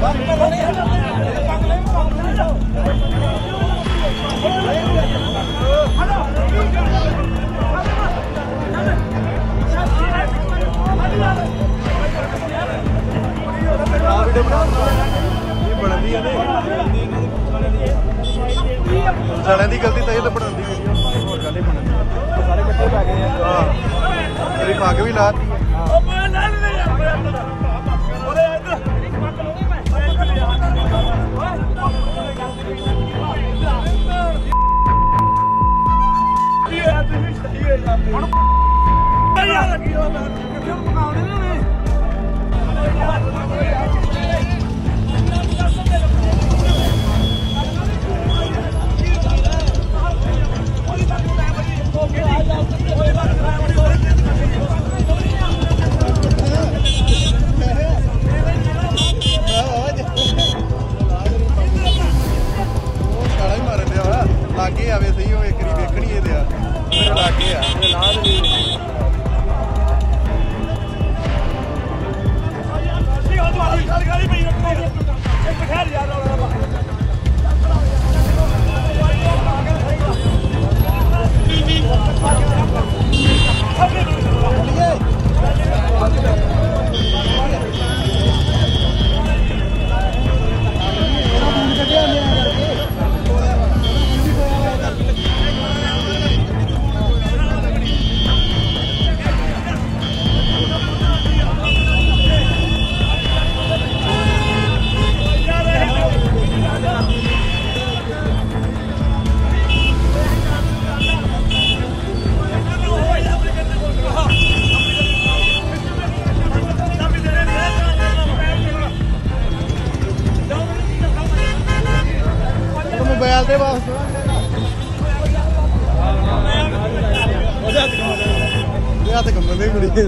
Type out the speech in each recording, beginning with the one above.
सालियां दी गलती तां बनांदी वीडियो होर गल ही बनदी सारे इकट्ठे पै गए हां मेरी पग भी लाती लागे आवे सही हो एक वेखनी ये मेरे लागे आ मोबाइल दे वास्ते तो कम्बल नहीं मुड़ी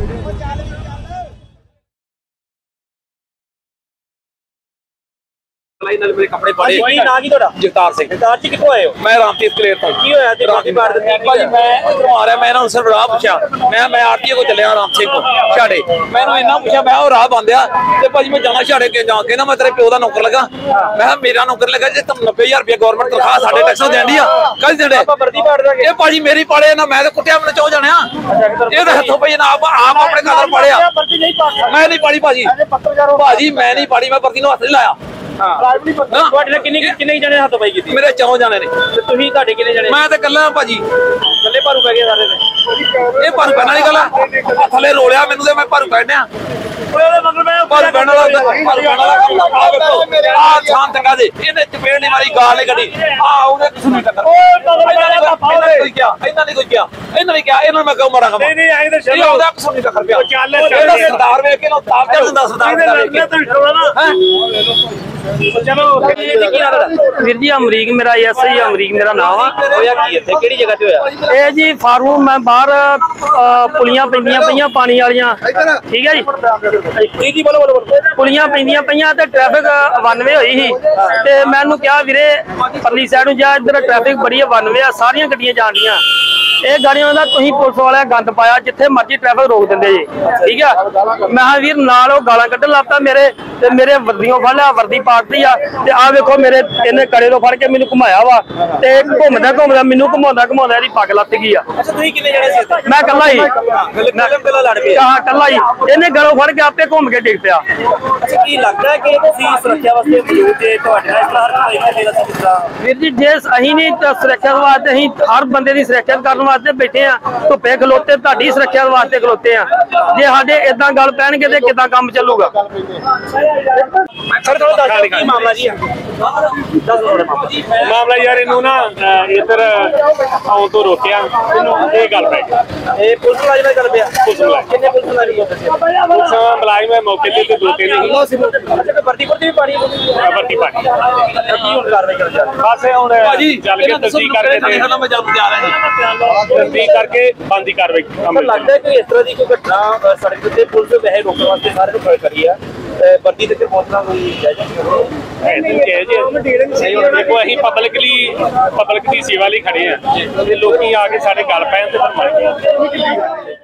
मेरे कपड़े पड़े जगतार सिंह कितों आए हो? मैं रामतीर्थ कलेर तो भाजी मैं इधरों आ रहा मैं इन्होंने सिर्फ राह पूछा मैं आरटीए को चलिया राम सिंह को छाड़े मैंने इन्ना पूछा मैं राह बंद आ भाजी मैं जाना छाड़े के जाके ना मैं तेरे प्यो का नौकर लगा मैं मेरा नौकर लगा जी तुम 90,000 रुपया गवर्नमेंट तनख्वाह साढ़े टैक्स देंदी आ कल देने ये भाजी मेरी पाले ना मैं तो कुटिया मैंने चौ जाने ये हथों पे आप अपने कदर पढ़िया मैं नहीं पढ़ी भाजी भाजी मैं नहीं पढ़ी मैं भर्ती हथ नहीं लाया मेरे 4 जाने ने मैं तो कला भाजी कले भारू पै गए सारे ये भारू पैना नहीं गला थले रोलिया मैनू मैं भारू पैना चंगा जी इन्हें चपेड़ नहीं मारी गाल नहीं कड़ी मैं क्यों मारा सरदार वेख चलो वीर जी अमरीक मेरा एसआई अमरीक मेरा नाम है जी फार्म मैं बाहर पुलियां पैंदियां पईयां पानी वालियां ठीक है जी पुलियां पैंदियां पईयां ते ट्रैफिक 92 होई ही ते मैनू क्या वीरे परली साइड नूं जा इधर ट्रैफिक बड़ी 92 सारियां गड्डियां जान दियां ਇਹ ਗਾੜੀਆਂ ਦਾ ਤੁਸੀਂ ਪੁਲਿਸ ਵਾਲਿਆਂ ਗੰਦ ਪਾਇਆ ਜਿੱਥੇ ਮਰਜ਼ੀ ਟ੍ਰੈਫਿਕ ਰੋਕ ਦਿੰਦੇ ਜੀ ਠੀਕ ਆ ਮੈਂ ਵੀਰ ਨਾਲ ਉਹ ਗਾਲਾਂ ਕੱਢਣ ਲੱਪਤਾ ਮੇਰੇ ਤੇ ਮੇਰੇ ਵਰਦੀਆਂ ਫੜ ਲਿਆ ਵਰਦੀ ਪਾੜਤੀ ਆ ਤੇ ਆ ਵੇਖੋ ਮੇਰੇ ਇਹਨੇ ਕੜੇ ਤੋਂ ਫੜ ਕੇ ਮੈਨੂੰ ਘੁਮਾਇਆ ਵਾ ਤੇ ਘੁੰਮਦਾ ਮੈਨੂੰ ਘੁਮਾਉਂਦਾ ਇਹਦੀ ਪੱਗ ਲੱਤ ਗਈ ਆ ਅੱਛਾ ਤੁਸੀਂ ਕਿੰਨੇ ਜਣੇ ਸੀ ਮੈਂ ਇਕੱਲਾ ਹੀ ਗੱਲਾਂ ਲੜ ਪਏ ਹਾਂ ਇਕੱਲਾ ਹੀ ਇਹਨੇ ਗਲੋਂ ਫੜ ਕੇ ਆਪੇ ਘੁੰਮ ਕੇ ਡਿੱਗ ਪਿਆ ਅੱਛਾ ਕੀ ਲੱਗਦਾ ਕਿ ਤੁਸੀਂ ਸੁਰੱਖਿਆ ਵਾਸਤੇ ਮੌਜੂਦ ਜੇ ਤੁਹਾਡੇ ਨਾਲ ਇਸ ਤਰ੍ਹਾਂ ਵੀਰ ਜੀ ਜੇ ਅਸੀਂ ਨਹੀਂ ਸੁਰੱਖਿਆ ਵਾਸਤੇ ਅਸੀਂ ਹਰ ਬੰਦੇ ਦੀ ਸੁਰੱਖਿਆ ਕਰਨ वास्ते बैठे हैं धुप्पे खलोते तुहाडी सुरक्षा वास्ते खलोते हैं जे साडे इदां गल पैणगे ते किदां काम चलूगा सर थोड़ा दस की मामला जी मामला यार इनू ना इधर आउण तो रोकिया इनू ये गल पै गई ए पुलिस मुलाजिम गल पिया किन्ने पुलिस मुलाजिम मुलाजिम मौके ते 2-3 अच्छा भर्ती भी पानी भर्ती पानी की हुण कार्रवाई करन जा बस हुण चल के तस्दीक करके मैं जल्द जा रहा हूं तस्दीक करके बंद की कार्रवाई लगता है कि इस तरह की कोई घटना सड़क ते पुलिस वैसे रोकने वास्ते सारे खड़े करी है वर्दी तक पहुंचना कोई देखो असीं पब्लिक दी सेवा लई खड़े हैं लोग आके साडे गल पैण ते